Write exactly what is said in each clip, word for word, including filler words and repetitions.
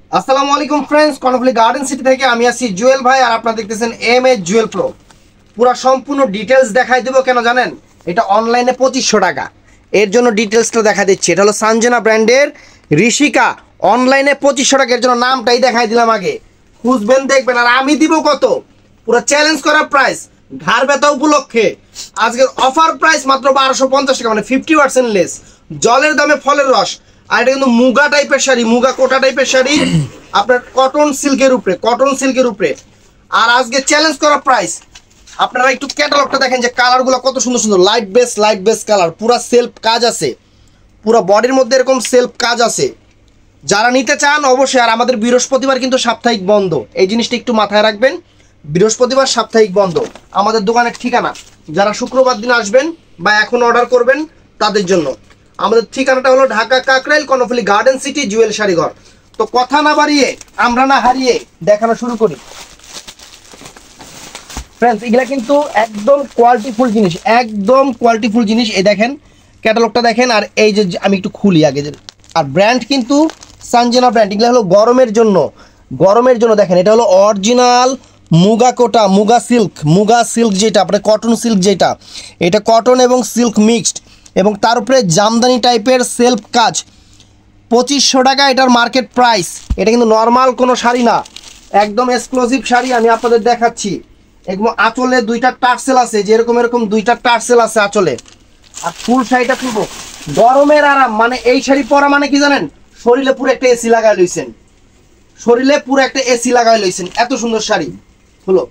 আসসালামু আলাইকুম friends, Karnaphuli garden city থেকে আমি আছি জুয়েল ভাই, আর আপনারা দেখতেছেন এম এ জুয়েল প্রো। পুরো সম্পূর্ণ ডিটেলস দেখাই দেবো। কেন জানেন? এটা অনলাইনে পঁচিশশো টাকা, এর জন্য ডিটেলসটা দেখা দিচ্ছি। এটা হলো সানজেনা ব্র্যান্ডের ঋষিকা, অনলাইনে পঁচিশশো টাকা। এর জন্য নামটাই দেখাই দিলাম, আগে খুঁজবেন দেখবেন। আর আমি দিব কত? পুরো চ্যালেঞ্জ করার প্রাইস, ঘাড় ব্যথা উপলক্ষে আজকের অফার প্রাইস মাত্র বারোশো পঞ্চাশ টাকা, মানে ফিফটি পার্সেন্ট লেস। জলের দামে ফলের রস। আর এটা কিন্তু মুগা টাইপের শাড়ি, মুগা কোটা টাইপের শাড়ি, আপনার কটন সিল্কের উপরে, কটন সিল্কের উপরে। আর আজকে চ্যালেঞ্জ করা প্রাইস, আপনারা একটু ক্যাটালগটা দেখেন যে কালারগুলো কত সুন্দর সুন্দর, light base light base colour, পুরা সেলফ কাজ আছে, পুরা বডির মধ্যে এরকম সেলফ কাজ আছে। যারা নিতে চান অবশ্যই। আর আমাদের বৃহস্পতিবার কিন্তু সাপ্তাহিক বন্ধ, এই জিনিসটা একটু মাথায় রাখবেন। বৃহস্পতিবার সাপ্তাহিক বন্ধ আমাদের দোকানের ঠিকানা। যারা শুক্রবার দিন আসবেন বা এখন অর্ডার করবেন তাদের জন্য আমাদের ঠিকানাটা হলো Dhaka Kakrail, Karnaphuli garden city, Jewel Sharighar. তো কথা না বাড়িয়ে আমরা না হারিয়ে দেখানো শুরু করি ফ্রেন্ডস। এগুলা কিন্তু একদম কোয়ালিটিফুল জিনিস, একদম কোয়ালিটিফুল জিনিস। এই দেখেন ক্যাটালগটা দেখেন। আর এই যে আমি একটু খুলি আগে, আর ব্র্যান্ড কিন্তু সানজেনা ব্র্যান্ড। এগুলো হলো গরমের জন্য, গরমের জন্য দেখেন। এটা হলো original Muga Kota, Muga silk, Muga silk যেটা আপনার কটন সিল্ক যেটা, এটা কটন এবং সিল্ক মিক্সড, এবং তার উপরে জামদানি টাইপের সেলফ কাজ। পঁচিশশো টাকা এটার মার্কেট প্রাইস। এটা কিন্তু নর্মাল কোনো শাড়ি না, একদম এক্সক্লুসিভ শাড়ি। আমি আপনাদের দেখাচ্ছি। এরকম আঁচলে দুইটা টার্সেল আছে, যেরকম এরকম দুইটা টার্সেল আছে আঁচলে। আর ফুল শাড়িটা খুলবো, গরমের আরাম। মানে এই শাড়ি পরা মানে কি জানেন? শরীরে পুরো একটা এসি লাগাই লইছেন, শরীরে পুরো একটা এসি লাগাই লইছেন। এত সুন্দর শাড়ি হলো।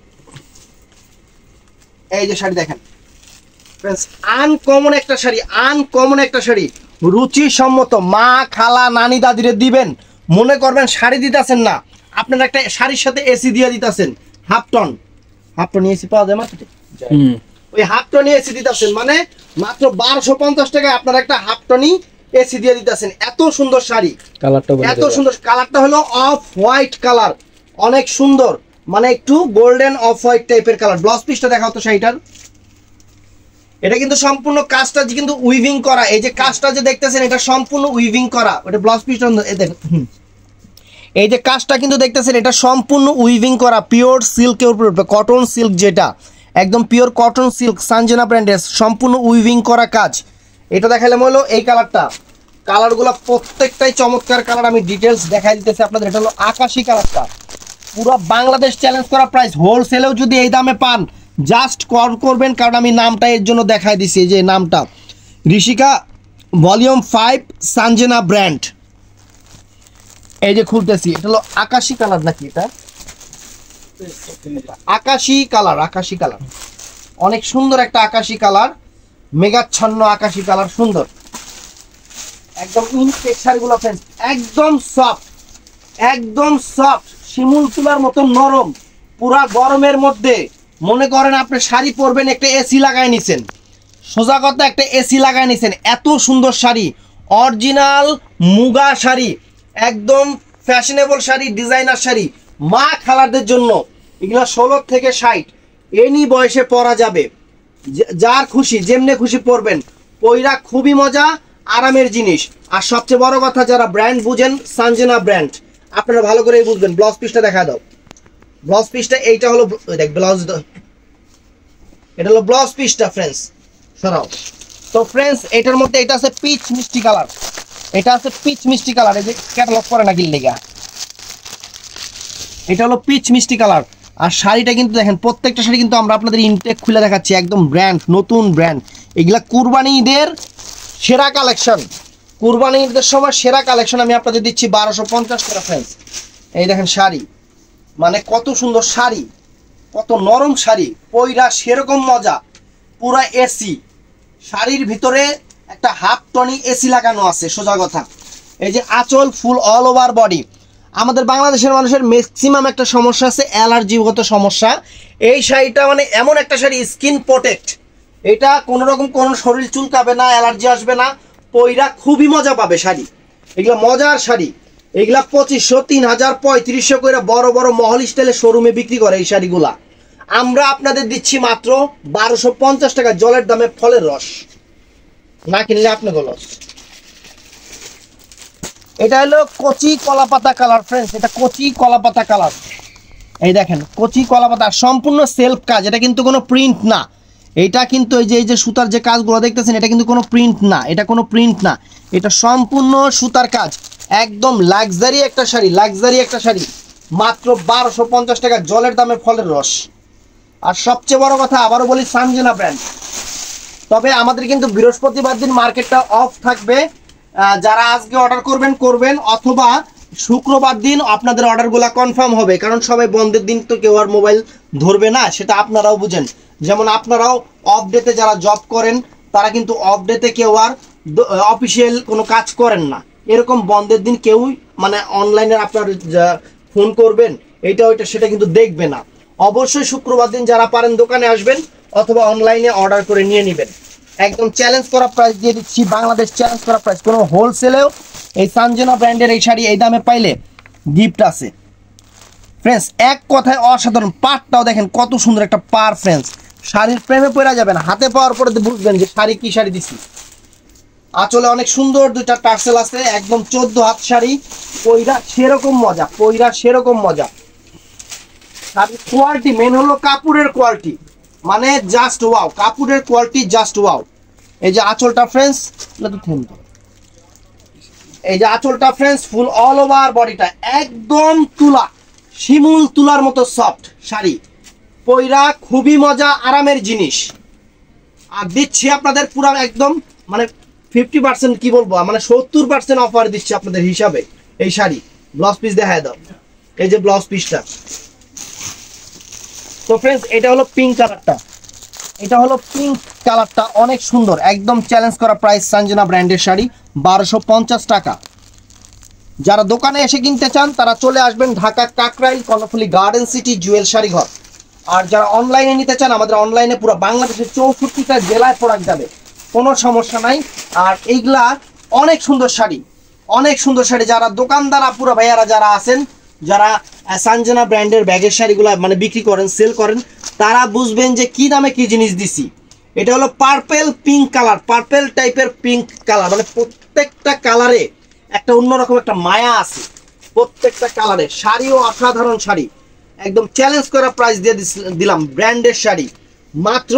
এই যে শাড়ি দেখেন ফ্রেন্ডস, আনকমন একটা শাড়ি, আনকমন একটা শাড়ি, রুচি সম্মত। মা খালা নানি দাদিরে দিবেন, মনে করবেন শাড়ি দিতেছেন না, আপনার একটা শাড়ির সাথে এসি দিয়ে দিতেছেন। Half ton, half ton AC পাওয়া যায় মার্কেটে, ওই হাফ টনি এসি দিতেছেন, মানে মাত্র বারোশো পঞ্চাশ টাকায় আপনার একটা হাফ টনি এসি দিয়ে দিতেছেন। এত সুন্দর শাড়ি, কালারটা এত সুন্দর। কালারটা হলো অফ হোয়াইট কালার, অনেক সুন্দর, মানে একটু গোল্ডেন অফ হোয়াইট টাইপের কালার। ব্লাউজ পিসটা দেখাও তো শাড়িটার। এটা কিন্তু সম্পূর্ণ কাজটা কিন্তু উইভিং করা। এই যে কাজটা যে দেখতেছেন এটা সম্পূর্ণ উইভিং করা। ওটা ব্লাউজ পিসটা দেখুন, এই যে কাজটা কিন্তু দেখতেছেন এটা সম্পূর্ণ উইভিং করা, পিওর সিল্কের উপর, কটন সিল্ক যেটা, একদম পিওর কটন সিল্ক, সানজেনা ব্র্যান্ডের, সম্পূর্ণ উইভিং করা কাজ। এটা দেখালাম হলো এই কালারটা। কালারগুলো প্রত্যেকটাই চমৎকার কালার। আমি ডিটেলস দেখাই দিতেছি আপনাদের। এটা হলো আকাশি কালারটা, পুরো বাংলাদেশ চ্যালেঞ্জ করা প্রাইস। হোলসেলেও যদি এই দামে পান জাস্ট কল করবেন, কারণ আমি নামটা এর জন্য দেখাই দিছি। যে নামটা Rishika volume five Sanjana brand. এই যে খুলতেছি, এটা হলো আকাশি কালার নাকি? এটা আকাশি কালার, আকাশি কালার, অনেক সুন্দর একটা আকাশি কালার, মেঘাচ্ছন্ন আকাশি কালার, সুন্দর একদম। ইনটেক শাড়িগুলো ফ্রেন্ডস একদম সফট, একদম সফট, শিমুল তুলার মতো নরম। পুরা গরমের মধ্যে মনে করেন আপনি শাড়ি পরবেন, একটা এসি লাগাই নিছেন, সোজা কথা একটা এসি লাগাই নিছেন। এত সুন্দর শাড়ি, অরিজিনাল মুগা শাড়ি, একদম ফ্যাশনেবল শাড়ি, ডিজাইনার শাড়ি, মা খালাদের জন্য। এগুলো ষোলো থেকে ষাট এনি বয়সে পরা যাবে, যার খুশি যেমনে খুশি পরবেন। পইরা খুবই মজা, আরামের জিনিস। আর সবচেয়ে বড় কথা, যারা ব্র্যান্ড বুঝেন, সানজেনা ব্র্যান্ড, আপনারা ভালো করে বুঝবেন। ব্লাউজ পিসটা দেখা দাও, ব্লাউজ পিসটা এইটা হলো, দেখ ব্লাউজ, এটা হলো ব্লাউজ পিসটা ফ্রেন্ডস, সরাও তো ফ্রেন্ডস। এটার মধ্যে এটা আছে পিচ মিষ্টি কালার, এটা আছে পিচ মিষ্টি কালার। এই যে ক্যাটালগ করে না গিল্লেগা, এটা হলো পিচ মিষ্টি কালার। আর শাড়িটা কিন্তু দেখেন, প্রত্যেকটা শাড়ি কিন্তু আমরা আপনাদের ইনটেক খুলে দেখাচ্ছি, একদম ব্র্যান্ড, নতুন ব্র্যান্ড। এগুলা কুরবানি ঈদের সেরা কালেকশন, কুরবানি ঈদের সময় সেরা কালেকশন আমি আপনাদের দিচ্ছি বারোশো পঞ্চাশ টাকা ফ্রেন্ডস। এই দেখেন শাড়ি, মানে কত সুন্দর শাড়ি, কত নরম শাড়ি, পইরা সেরকম মজা, পুরা এসি। শাড়ির ভিতরে একটা হাফ টনি এসি লাগানো আছে, সোজা কথা। এই যে আঁচল ফুল অল ওভার বডি। আমাদের বাংলাদেশের মানুষের ম্যাক্সিমাম একটা সমস্যা আছে, অ্যালার্জিগত সমস্যা। এই শাড়িটা মানে এমন একটা শাড়ি, স্কিন প্রোটেক্ট। এটা কোনো রকম কোনো শরীর চুলকাবে না, অ্যালার্জি আসবে না, পইরা খুবই মজা পাবে শাড়ি। এগুলা মজার শাড়ি, এগুলা পঁচিশশো, তিন হাজার, পঁয়ত্রিশশো করে বড় বড় মহল স্টাইলে শোরুমে বিক্রি করে এই শাড়িগুলা। আমরা আপনাদের দিচ্ছি মাত্র বারোশো পঞ্চাশ টাকা, জলের দামে ফলের রস, না কিনলে আপনাকে লস। এটা হলো কচি কলাপাতা কালার ফ্রেন্ডস, এটা কচি কলাপাতা কালার। এই দেখেন কচি কলাপাতা, সম্পূর্ণ সেলফ কাজ, এটা কিন্তু কোনো প্রিন্ট না। এটা কিন্তু এই যে এই যে সুতার যে কাজগুলো দেখতেছেন, এটা কিন্তু কোনো প্রিন্ট না, এটা কোনো প্রিন্ট না, এটা সম্পূর্ণ সুতার কাজ। একদম লাক্সারি একটা শাড়ি, লাক্সারি একটা শাড়ি, মাত্র বারোশো পঞ্চাশ টাকা, জলের দামে ফলের রস। আর সবচেয়ে বড় কথা আবারও বলি, সানজানা ব্র্যান্ড। তবে আমাদের কিন্তু বৃহস্পতিবার দিন মার্কেটটা অফ থাকবে। যারা আজকে অর্ডার করবেন করবেন, অথবা শুক্রবার দিন আপনাদের অর্ডারগুলো কনফার্ম হবে, কারণ সবাই বন্ধের দিন তো কেউ আর মোবাইল ধরবে না, সেটা আপনারাও বুঝেন। যেমন আপনারাও অফ ডেতে যারা জব করেন তারা কিন্তু অফ ডেতে কেউ আর অফিসিয়াল কোনো কাজ করেন না, এরকম বন্ধের দিন কেউই মানে অনলাইনে আপনার ফোন করবেন এইটা ওইটা সেটা কিন্তু দেখবে না। অবশ্যই শুক্রবার দিন যারা পারেন দোকানে আসবেন, অথবা অনলাইনে অর্ডার করে নিয়ে নেবেন। একদম চ্যালেঞ্জ করা প্রাইস দিয়ে দিচ্ছি, বাংলাদেশ চ্যালেঞ্জ করা প্রাইস। কোনো হোলসেলেও এই সানজানা ব্র্যান্ডের এই শাড়ি এই দামে পাইলে গিফট আছে ফ্রেন্ডস। এক কথায় অসাধারণ, পাটটাও দেখেন কত সুন্দর একটা পার ফ্রেন্ডস। শাড়ির প্রেমে পড়ে যাবেন, হাতে পাওয়ার পরে বুঝবেন যে শাড়ি কি শাড়ি দিছি। আঁচলে অনেক সুন্দর দুইটা টার্সেল আছে, একদম চোদ্দ হাত শাড়ি, পইরা সেরকম মজা, পইরা সেরকম মজা। শাড়ির কোয়ালিটি মেন হলো কাপড়ের কোয়ালিটি, মানে জাস্ট ওয়াও, কাপড়ের কোয়ালিটি জাস্ট ওয়াও। এই যে আঁচলটা ফ্রেন্ডস, এই যে আঁচলটা ফ্রেন্ডস, ফুল অল ওভার বডিটা একদম তুলা, শিমুল তুলার মতো সফট শাড়ি, পইরা খুবই মজা, আরামের জিনিস। আর দিচ্ছি আপনাদের পুরো একদম মানে ফিফটি পার্সেন্ট কি বলবো, মানে সত্তর পার্সেন্ট অফার দিচ্ছি আপনাদের হিসাবে এই শাড়ি। ব্লাউজ পিস দেখায় দাও, এই যে ব্লাউজ পিসটা। তো ফ্রেন্ডস এটা হলো পিঙ্ক কালারটা, এটা হলো পিঙ্ক কালারটা, অনেক সুন্দর, একদম চ্যালেঞ্জ করা প্রাইস। সানজানা ব্র্যান্ডের শাড়ি বারোশো পঞ্চাশ টাকা। যারা দোকানে এসে কিনতে চান তারা চলে আসবেন Dhaka Kakrail Karnaphuli garden city Jewel Sharighar. আর যারা অনলাইনে নিতে চান, আমাদের অনলাইনে পুরো বাংলাদেশের চৌষট্টিটা জেলায় প্রোডাক্ট যাবে, কোনো সমস্যা নাই। আর এইগুলা অনেক সুন্দর শাড়ি, অনেক সুন্দর শাড়ি। যারা দোকানদার আপুরা ভাইয়ারা যারা আছেন, যারা সানজানা ব্র্যান্ডের ব্যাগের শাড়িগুলো মানে বিক্রি করেন, সেল করেন, তারা বুঝবেন যে কি দামে কি জিনিস দিছি। এটা হলো পার্পেল পিঙ্ক কালার, পার্পেল টাইপের পিঙ্ক কালার, মানে প্রত্যেকটা কালারে একটা অন্যরকম একটা মায়া আছে, প্রত্যেকটা কালারে। শাড়িও অসাধারণ শাড়ি, একদম চ্যালেঞ্জ করা প্রাইস দিয়ে দিলাম। ব্র্যান্ডের শাড়ি মাত্র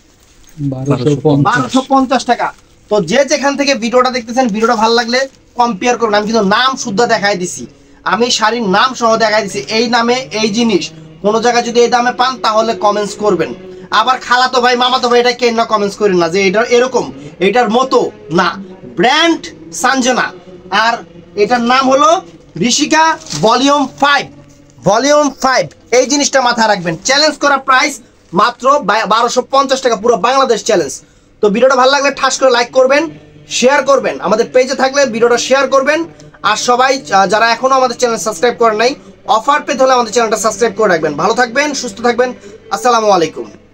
বারোশো পঞ্চাশ টাকা। তো যে যেখান থেকে ভিডিওটা দেখতেছেন, ভিডিওটা ভালো লাগলে কম্পেয়ার করুন। আমি কিন্তু নাম শুদ্ধ দেখাই দিছি, আমি শাড়ির নাম সহ দেখাই দিছি, এই নামে এই জিনিস। কোনো জায়গায় যদি এই দামে পান তাহলে কমেন্টস করবেন। আবার খালাতো ভাই মামাতো ভাই এটা কেন না কমেন্টস করেন না যে এটা এরকম, এটার মতো না। ব্র্যান্ড সানজানা, আর এটার নাম হলো Rishika volume five, volume five. এই জিনিসটা মাথায় রাখবেন। চ্যালেঞ্জ করা প্রাইস মাত্র বারোশো পঞ্চাশ টাকা, পুরো বাংলাদেশ চ্যালেঞ্জ। তো ভিডিওটা ভালো লাগলে ঠাস করে লাইক করবেন, শেয়ার করবেন, আমাদের পেজে থাকলে ভিডিওটা শেয়ার করবেন। আর সবাই যারা এখনো আমাদের চ্যানেল সাবস্ক্রাইব করেন নাই, অফার পেতে হলে আমাদের চ্যানেলটা সাবস্ক্রাইব করে রাখবেন। ভালো থাকবেন, সুস্থ থাকবেন, আসসালামু আলাইকুম।